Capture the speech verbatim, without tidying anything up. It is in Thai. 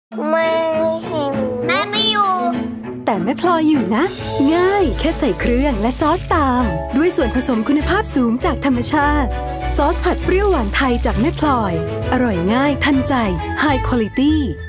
ไม่เห็นแม่ไม่อยู่แต่แม่พลอยอยู่นะง่ายแค่ใส่เครื่องและซอสตามด้วยส่วนผสมคุณภาพสูงจากธรรมชาติซอสผัดเปรี้ยวหวานไทยจากแม่พลอยอร่อยง่ายทันใจ High Quality